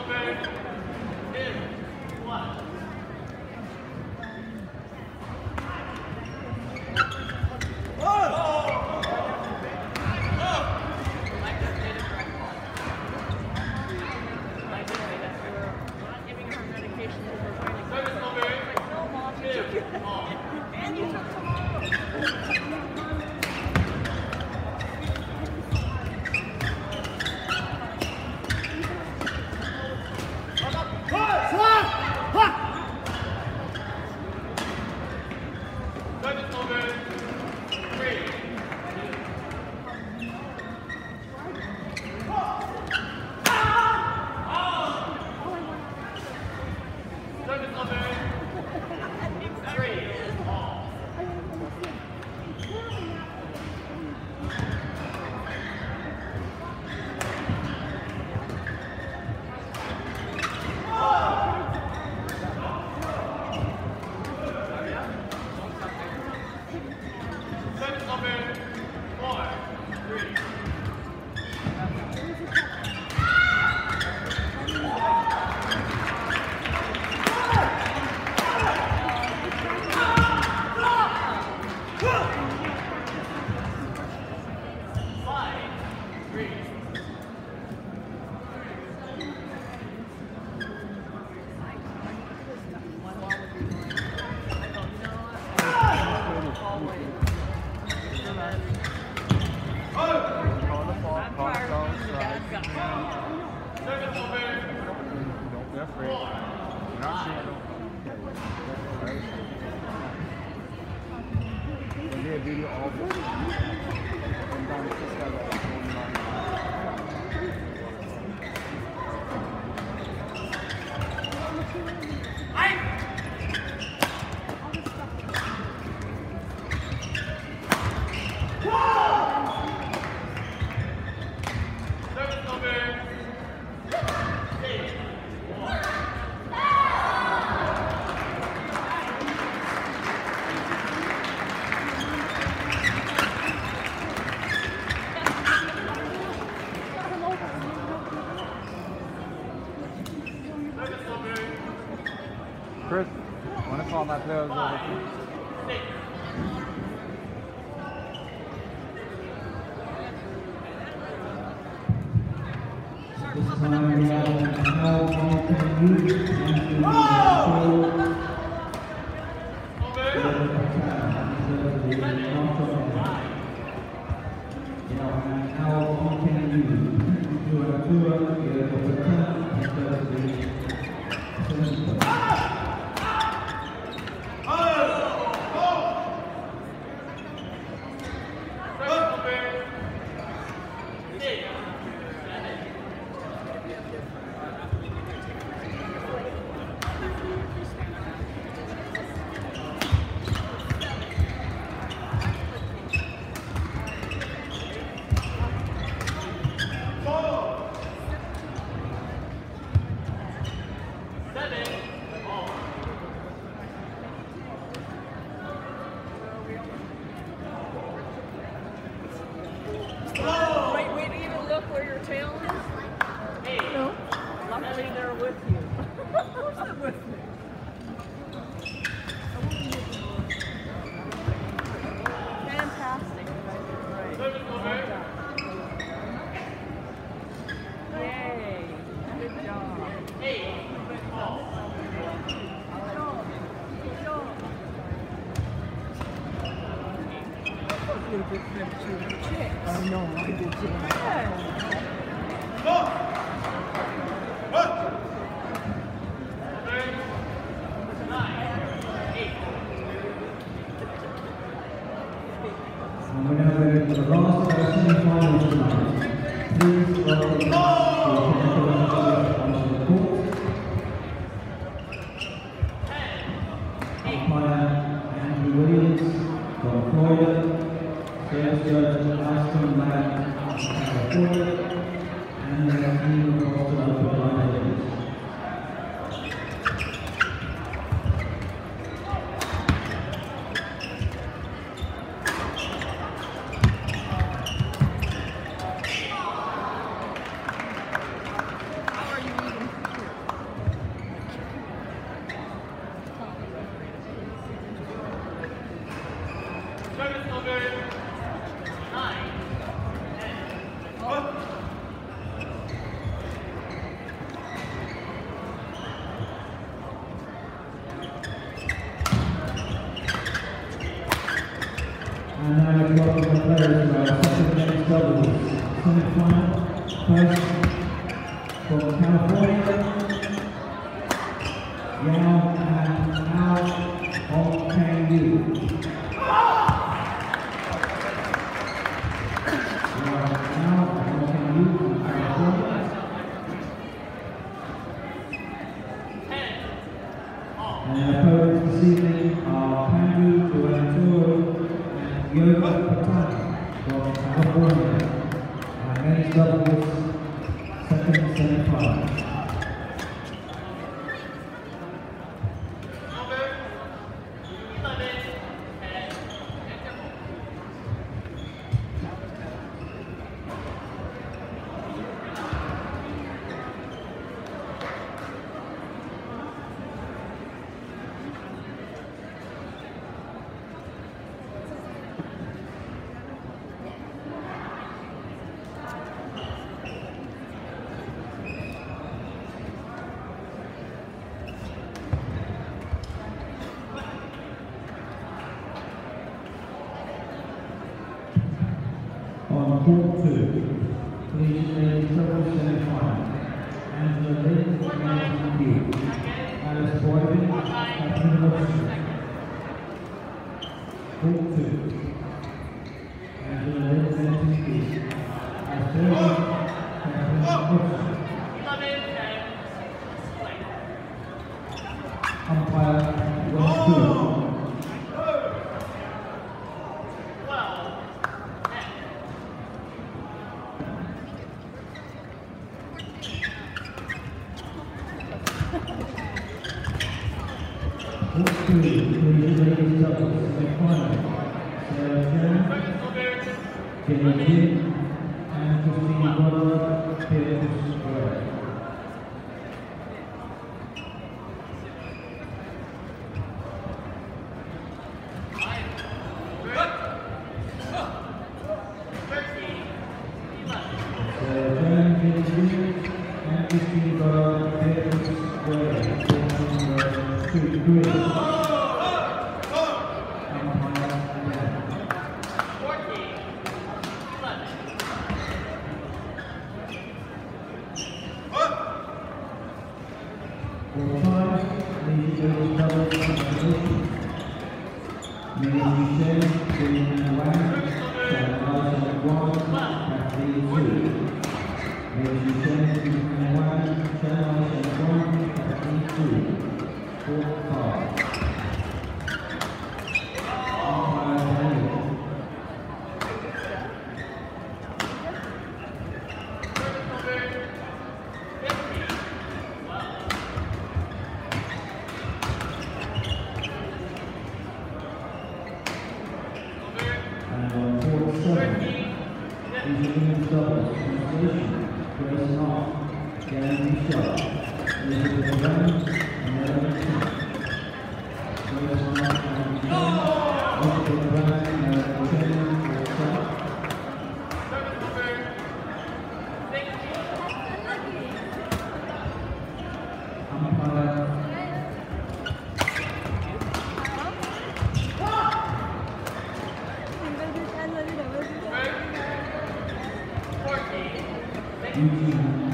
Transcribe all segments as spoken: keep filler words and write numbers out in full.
Chris, I want to call my players over. I know, I did too. And we're now ready for the last of our semi-finals tonight. Please welcome the onto the court. Umpire Andrew Williams from Florida. Sales judge Aston Ladd from California. And the to welcome the players to our second men's doubles semi-final. First, from California, Yao and Al Hong Kang Yu. And opponents this evening are Pandu Durantur and Yoga Patani from California. Our men's doubles second semi-final. On court two, please ladies doubles semi-final. Angela Lynn, Management B. Alice Boyden, Captain Wilson. Court two. Angela Lynn, Management B. Alice Boyden, Captain Wilson. Umpire, West two. Court two, please ladies doubles semi-final. Sarah Chen, Jenny Jin, and Christine Goddard, Beatrice Square. Sarah Chen, Jenny Jin, and Christine Goddard, Beatrice Square. Two degrees. For five, ladies and doubles competition. Mary Michelle, Jillian Wang, Shannon Guan, Kathleen Su. Mary Michelle, Jillian Wang, Shannon Guan, Kathleen Su. Four, five. Umpire Daniel. And on court seven, these are women's doubles constellation. Grace Knott, Gary Michelle, Elizabeth Brown, and Melanie Smith. Grace Knott and Michelle, Elizabeth Brown, and Melanie Smith, for South. Umpire Eugene.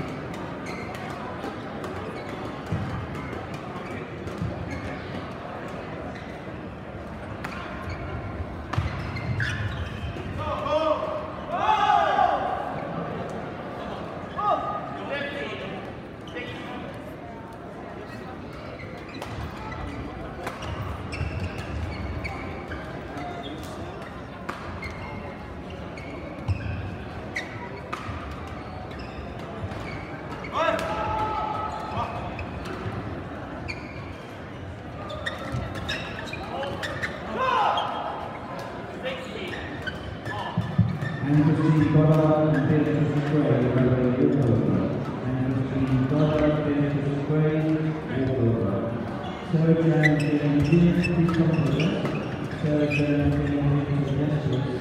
And Christine Goddard and Beatrice Gray, Railway Walkover. And Christine Goddard, Beatrice Gray, Walkover. Sarah Jane, Jenny Jin, please come to us. Sarah Jane, Jenny Jin, to the next.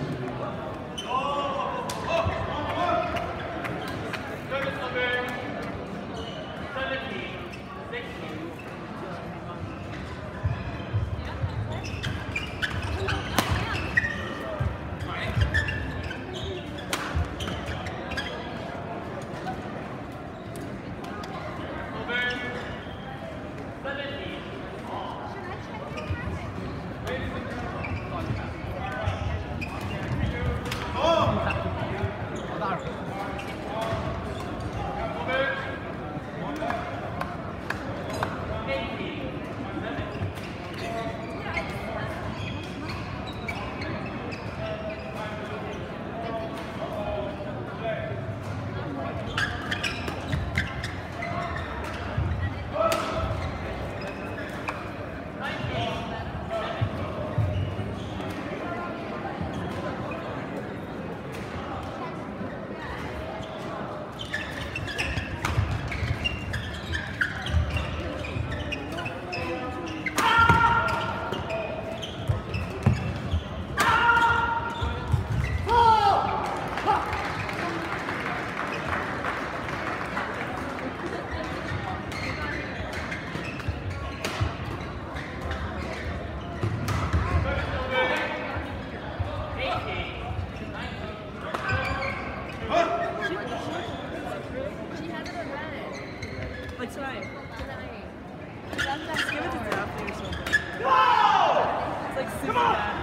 tonight. Just give it to Daphne or something. It's like super bad.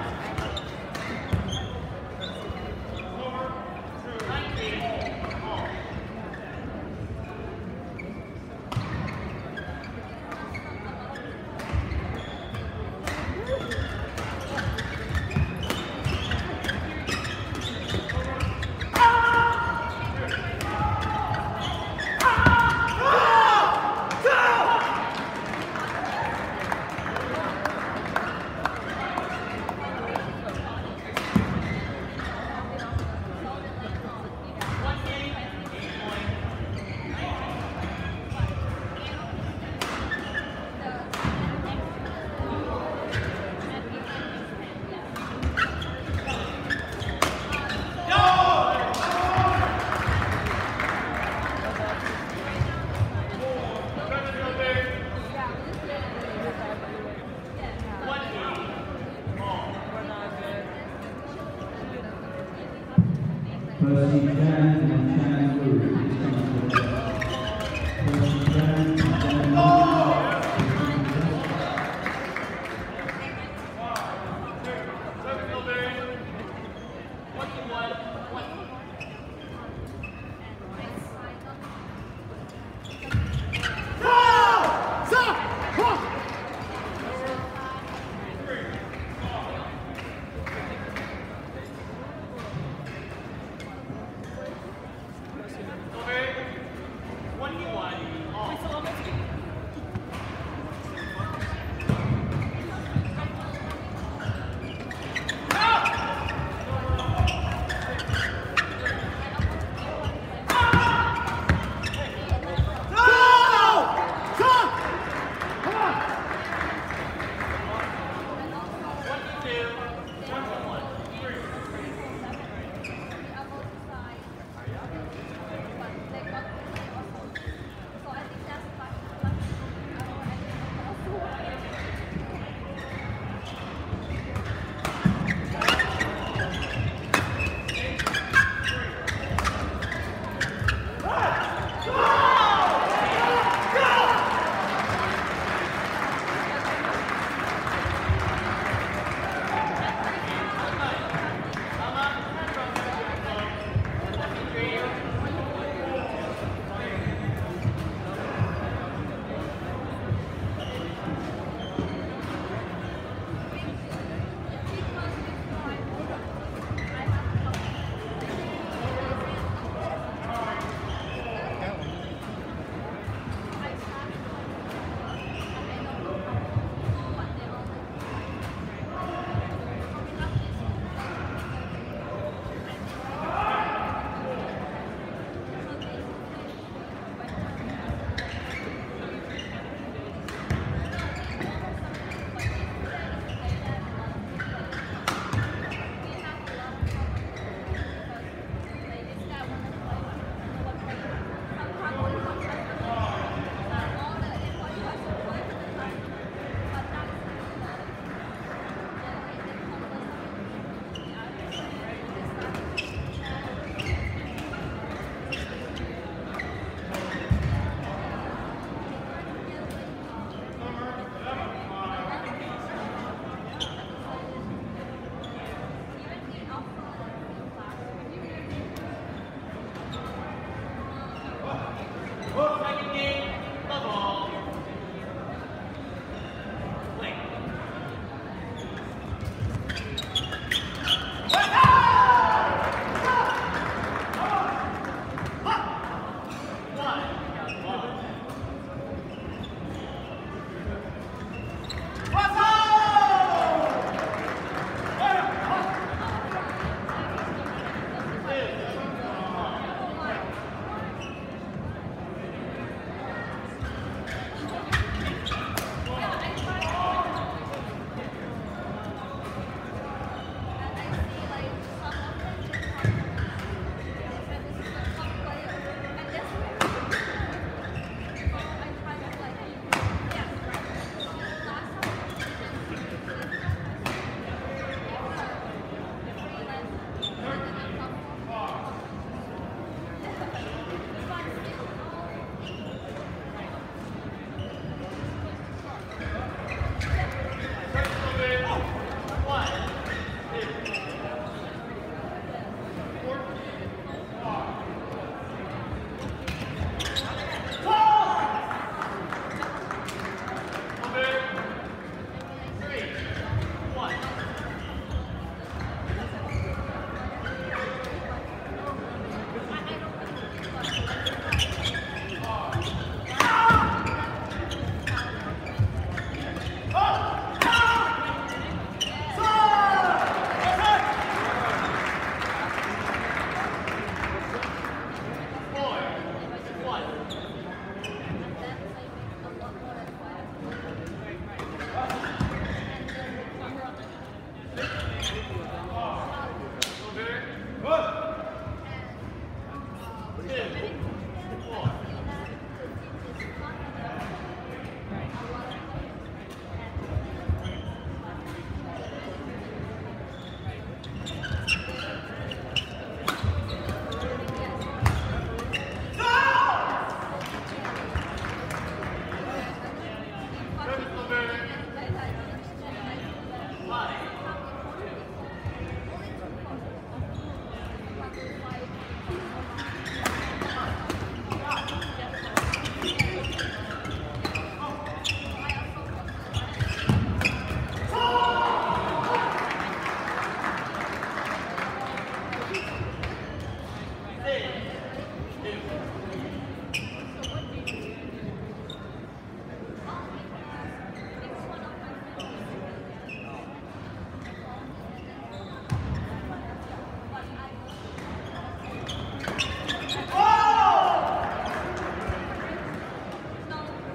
Percy Chan and Chan Wu. Percy Chan and Chan Wu. Thank you.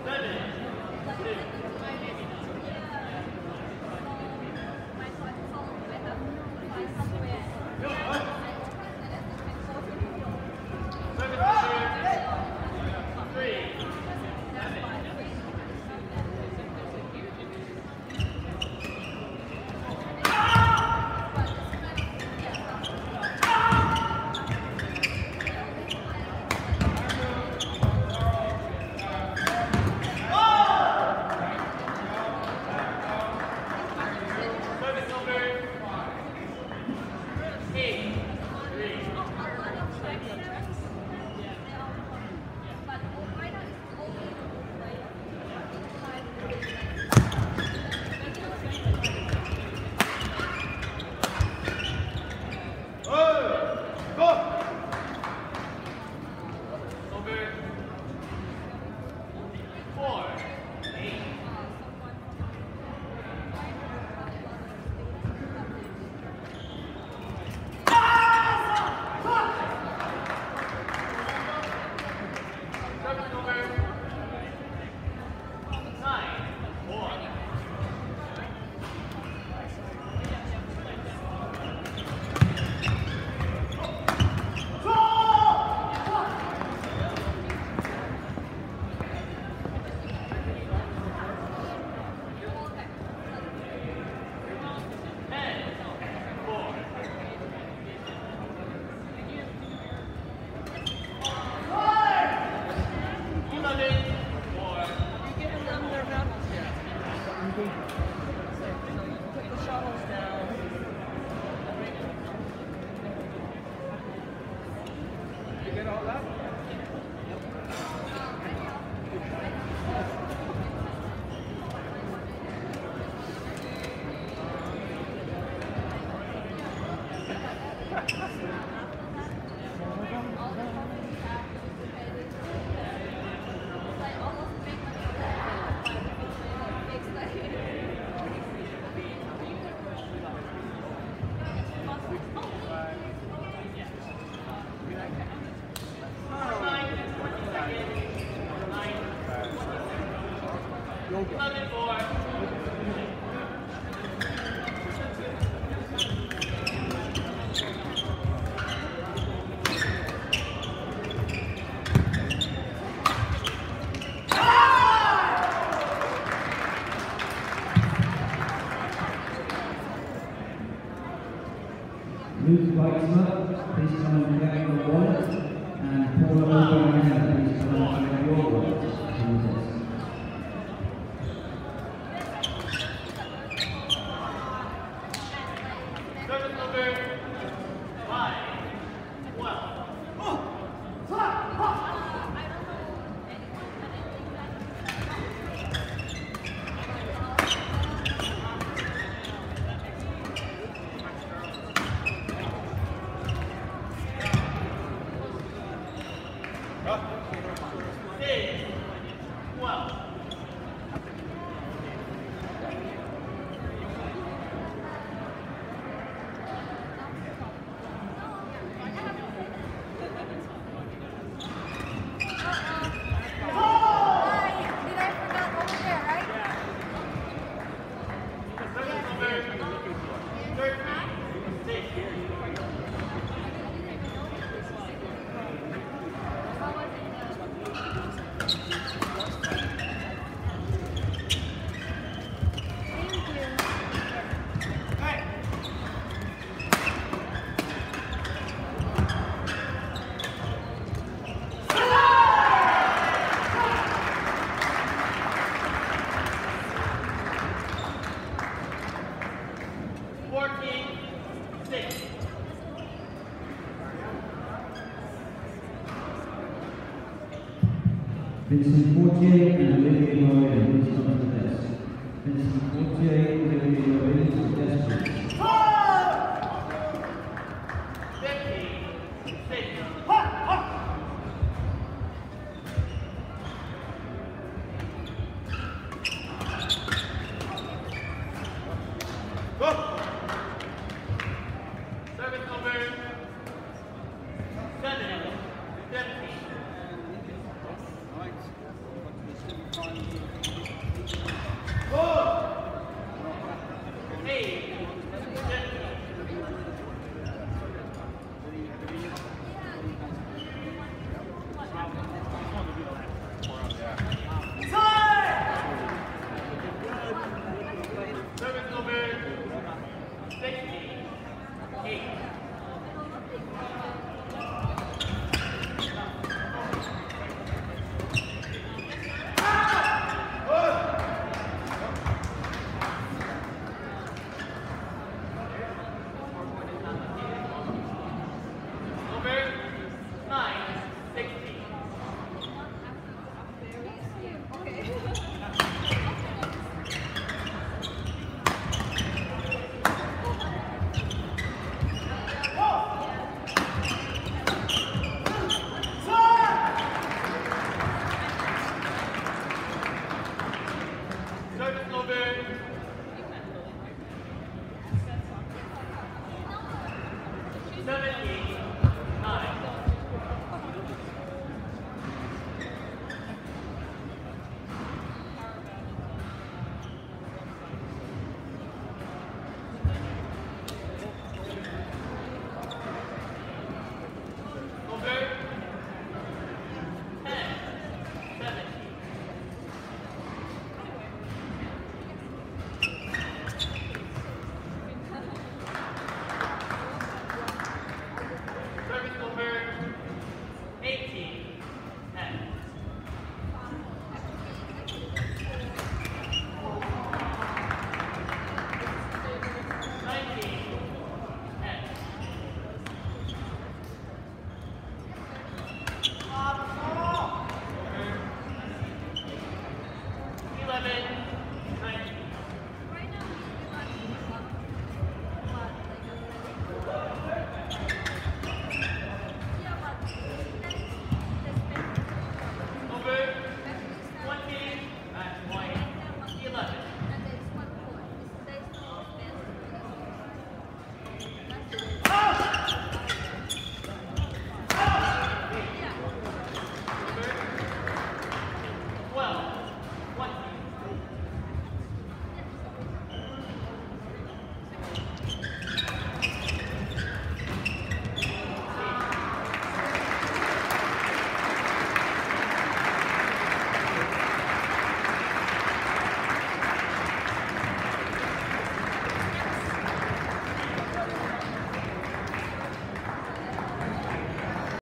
Luke Weitzman, please come and collect your wallet, and Paula O'Brien, please come and collect your wallet. Service number five, twelve. Six, twelve. fourteen, six. Vincent Fortier and Olivier Morin, please come to the desk. Vincent Fortier, Olivier Morin, to the desk, please. fifteen, six. Service number seven, seventeen. Right. eleven.